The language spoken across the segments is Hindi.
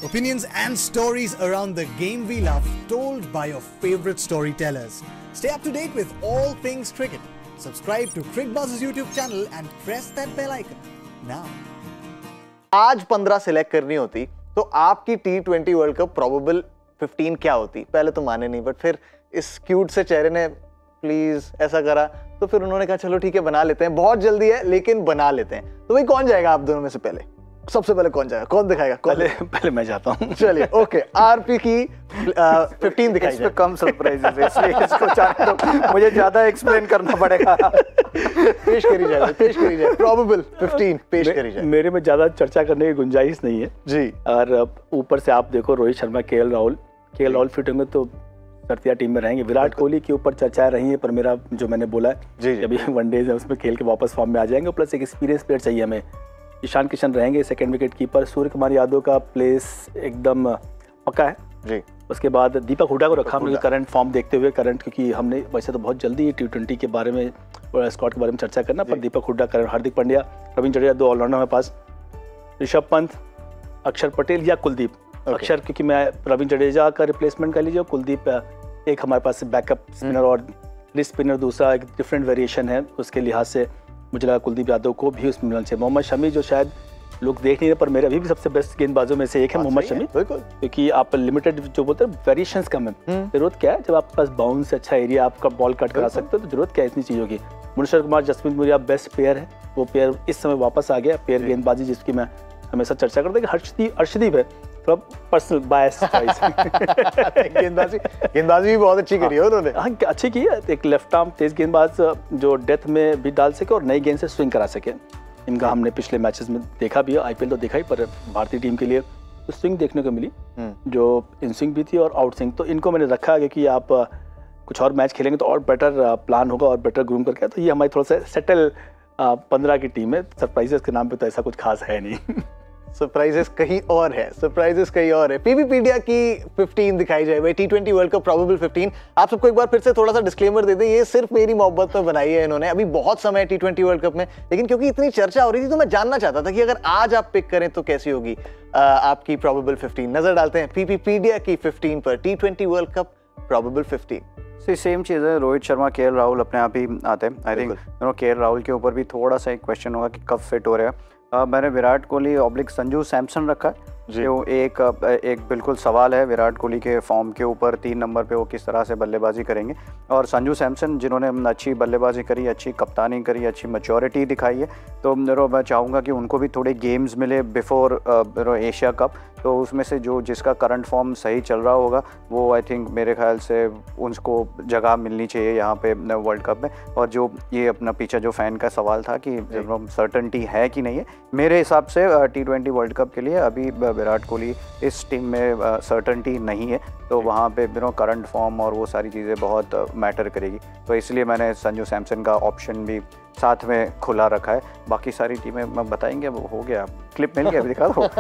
Opinions and stories around the game we love, told by your favorite storytellers. Stay up to date with all things cricket. Subscribe to Crickbuzz's YouTube channel and press that bell icon now. आज 15 सिलेक्ट करनी होती तो आपकी T20 वर्ल्ड कप प्रोबेबल 15 क्या होती? पहले तो माने नहीं, बट फिर इस क्यूट से चेहरे ने प्लीज ऐसा करा तो फिर उन्होंने कहा चलो ठीक है बना लेते हैं, बहुत जल्दी है लेकिन बना लेते हैं। तो भाई कौन जाएगा आप दोनों में से पहले? सबसे पहले कौन जाएगा, कौन दिखाएगा? पहले मैं जाता हूँ। चलिए ओके, आरपी की 15 दिखाई जाए। कम सरप्राइजेस है इसलिए इसको चाहे तो मुझे ज्यादा एक्सप्लेन करना पड़ेगा। पेश करी जाए, पेश करी जाए, प्रोबेबल 15 पेश करी जाए। मेरे में ज्यादा चर्चा करने की गुंजाइश नहीं है जी। और ऊपर से आप देखो रोहित शर्मा, केएल राहुल फिट होंगे तो सर्तिया टीम में रहेंगे। विराट कोहली के ऊपर चर्चाएं रही है, पर मेरा जो मैंने बोला है अभी वनडेज है उसमें खेल के वापस फॉर्म में आ जाएंगे। प्लस एक एक्सपीरियंस प्लेयर चाहिए हमें। ईशान किशन रहेंगे second wicket keeper. Surya Kumar Yadav का प्लेस एकदम पक्का है जी। उसके बाद दीपक हुड्डा को रखा हमने करंट फॉर्म देखते हुए, क्योंकि हमने वैसे तो बहुत जल्दी T20 के बारे में और स्क्वाड के बारे में चर्चा करना, पर दीपक हुड्डा, हार्दिक पांड्या, रविंद्र जडेजा, 2 ऑलराउंडर हमारे पास। ऋषभ पंत, अक्षर पटेल या कुलदीप। अक्षर क्योंकि मैं रविंद्र जडेजा का रिप्लेसमेंट कर लीजिए, कुलदीप एक हमारे पास बैकअप स्पिनर और लिस्ट स्पिनर दूसरा एक डिफरेंट वेरिएशन है, उसके लिहाज से मुझे लगा कुलदीप यादव को भी उसमें मिलना चाहिए। मोहम्मद शमी जो शायद लोग देख नहीं रहे पर मेरे अभी भी सबसे बेस्ट गेंदबाजों में से एक है मोहम्मद शमी, क्योंकि आप लिमिटेड जो बोलते हैं वेरिएशंस कम है। जरूरत क्या है, जब आपके पास बाउंस अच्छा एरिया आपका बॉल कट करा सकते हो तो जरूरत क्या है इतनी चीज़ों की। भुवनेश्वर कुमार, जसप्रीत बुमराह बेस्ट प्लेयर है, वो प्लेयर इस समय वापस आ गया। प्लेयर गेंदबाजी जिसकी मैं हमेशा चर्चा करता हूँ कि अर्शदीप है, थोड़ा पर्सनल बायस चॉइस। गेंदबाजी भी बहुत अच्छी करी है उन्होंने। हाँ अच्छी की है, एक लेफ्ट आर्म तेज गेंदबाज जो डेथ में भी डाल सके और नई गेंद से स्विंग करा सके। इनका हमने पिछले मैचेस में देखा भी है, आईपीएल तो देखा ही, पर भारतीय टीम के लिए तो स्विंग देखने को मिली, जो इन स्विंग भी थी और आउट स्विंग। तो इनको मैंने रखा क्योंकि आप कुछ और मैच खेलेंगे तो और बेटर प्लान होगा और बेटर ग्रूम करके। तो ये हमारी थोड़ा सा सेटल 15 की टीम है। सरप्राइजेस के नाम पे तो ऐसा कुछ खास है नहीं। सरप्राइजेस कहीं और है, सरप्राइजेस कहीं और है। पीवीपीडिया की 15 दिखाई जाए भाई, T20 वर्ल्ड कप प्रोबेबल 15। आप सबको एक बार फिर से थोड़ा सा डिस्क्लेमर दे दें, ये सिर्फ मेरी मोहब्बत पर बनाई है इन्होंने। अभी बहुत समय है T20 वर्ल्ड कप में, लेकिन क्योंकि इतनी चर्चा हो रही थी तो मैं जानना चाहता था कि अगर आज आप पिक करें तो कैसी होगी आपकी प्रोबेबल 15। नजर डालते हैं पीवीपीडिया की 15 पर, T20 world cup probable 15। Same चीज़ है, रोहित शर्मा, केएल राहुल अपने आप ही आते हैं। आई थिंक केएल राहुल के ऊपर भी थोड़ा सा एक क्वेश्चन होगा कि कब फिट हो रहे हैं। मैंने विराट कोहली ऑब्लिक संजू सैमसन रखा है, जो एक बिल्कुल सवाल है विराट कोहली के फॉर्म के ऊपर। 3 नंबर पे वो किस तरह से बल्लेबाजी करेंगे, और संजू सैमसन जिन्होंने अच्छी बल्लेबाजी करी, अच्छी कप्तानी करी, अच्छी मैच्योरिटी दिखाई है, तो मैं चाहूँगा कि उनको भी थोड़े गेम्स मिले बिफोर एशिया कप। तो उसमें से जो जिसका करंट फॉर्म सही चल रहा होगा वो आई थिंक मेरे ख्याल से उनको जगह मिलनी चाहिए यहाँ पे वर्ल्ड कप में। और जो ये अपना पीछे जो फ़ैन का सवाल था कि सर्टेनिटी है कि नहीं है, मेरे हिसाब से T20 वर्ल्ड कप के लिए अभी विराट कोहली इस टीम में सर्टेनिटी नहीं है, तो वहाँ पे करंट फॉर्म और वो सारी चीज़ें बहुत मैटर करेगी। तो इसलिए मैंने संजू सैमसन का ऑप्शन भी साथ में खुला रखा है। बाकी सारी टीमें मैं बताएंगे, वो हो गया, क्लिप मिल गया, अभी दिखा दो।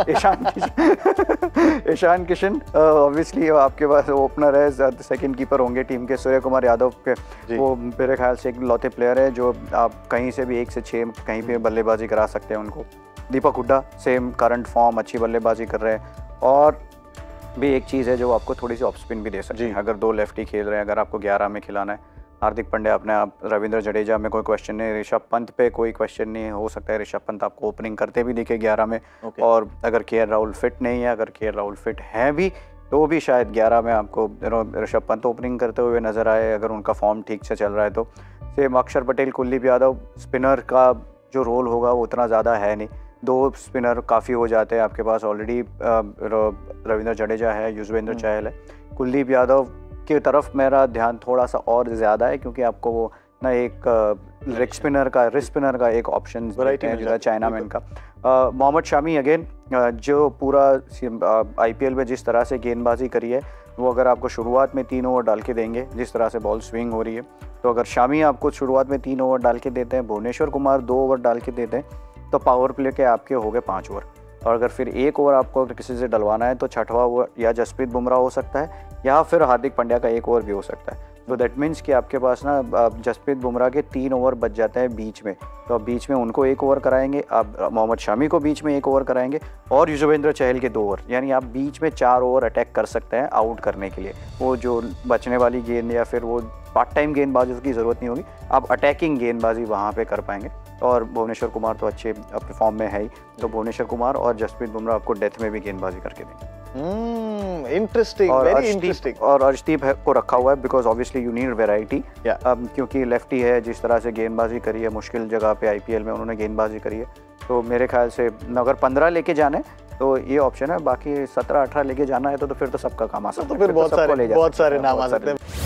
ईशान किशन ऑब्वियसली आपके पास ओपनर है, सेकंड कीपर होंगे टीम के सूर्य कुमार यादव के, वो मेरे ख्याल से एक लौते प्लेयर है जो आप कहीं से भी 1 से 6 कहीं पे बल्लेबाजी करा सकते हैं उनको। Deepak Hooda same current form, अच्छी बल्लेबाजी कर रहे हैं। और भी एक चीज़ है जो आपको थोड़ी सी ऑफ स्पिन भी दे सकती है, अगर 2 लेफ्टी खेल रहे हैं, अगर आपको 11 में खिलाना है। हार्दिक पांड्या अपने आप, रविंद्र जडेजा में कोई क्वेश्चन नहीं, ऋषभ पंत पे कोई क्वेश्चन नहीं। हो सकता है ऋषभ पंत आपको ओपनिंग करते भी दिखे 11 में। और अगर केएल राहुल फिट नहीं है, अगर केएल राहुल फिट है भी तो भी शायद 11 में आपको ऋषभ पंत ओपनिंग करते हुए नजर आए, अगर उनका फॉर्म ठीक से चल रहा है तो। सेम अक्षर पटेल, कुलदीप यादव, स्पिनर का जो रोल होगा वो उतना ज़्यादा है नहीं, 2 स्पिनर काफ़ी हो जाते हैं आपके पास। ऑलरेडी रविंद्र जडेजा है, युजवेंद्र चहल है। कुलदीप यादव की तरफ मेरा ध्यान थोड़ा सा और ज़्यादा है, क्योंकि आपको वो ना एक रिस्ट स्पिनर का एक ऑप्शन चाइना मैन का। मोहम्मद शमी अगेन, जो पूरा आईपीएल में जिस तरह से गेंदबाजी करी है, वो अगर आपको शुरुआत में 3 ओवर डाल के देंगे, जिस तरह से बॉल स्विंग हो रही है, तो अगर शमी आपको शुरुआत में 3 ओवर डाल के देते हैं, भुवनेश्वर कुमार 2 ओवर डाल के देते हैं, तो पावर प्ले के आपके हो गए 5 ओवर। और अगर फिर 1 ओवर आपको किसी से डलवाना है तो 6वां ओवर या जसप्रीत बुमराह हो सकता है, या फिर हार्दिक पांड्या का 1 ओवर भी हो सकता है। तो दैट मीन्स कि आपके पास ना जसप्रीत बुमराह के 3 ओवर बच जाते हैं बीच में, तो आप बीच में उनको 1 ओवर कराएंगे, आप मोहम्मद शमी को बीच में 1 ओवर कराएंगे और युजवेंद्र चहल के 2 ओवर, यानी आप बीच में 4 ओवर अटैक कर सकते हैं आउट करने के लिए। वो जो बचने वाली गेंद या फिर वो पार्ट टाइम गेंदबाजी की ज़रूरत नहीं होगी, आप अटैकिंग गेंदबाजी वहाँ पे कर पाएंगे। और भुवनेश्वर कुमार तो अच्छे परफॉर्म में है ही, तो भुवनेश्वर कुमार और जसप्रीत बुमराह आपको डेथ में भी गेंदबाजी करके देंगे। Interesting, very interesting. और अर्शदीप को रखा हुआ है because obviously you need variety, क्योंकि लेफ्टी है, जिस तरह से गेंदबाजी करी है मुश्किल जगह पे आईपीएल में उन्होंने गेंदबाजी करी है, तो मेरे ख्याल से अगर 15 लेके जाने तो ये ऑप्शन है, बाकी 17-18 लेके जाना है तो फिर तो सबका काम आ सकता है, तो फिर बहुत सारे नाम आ सकते हैं।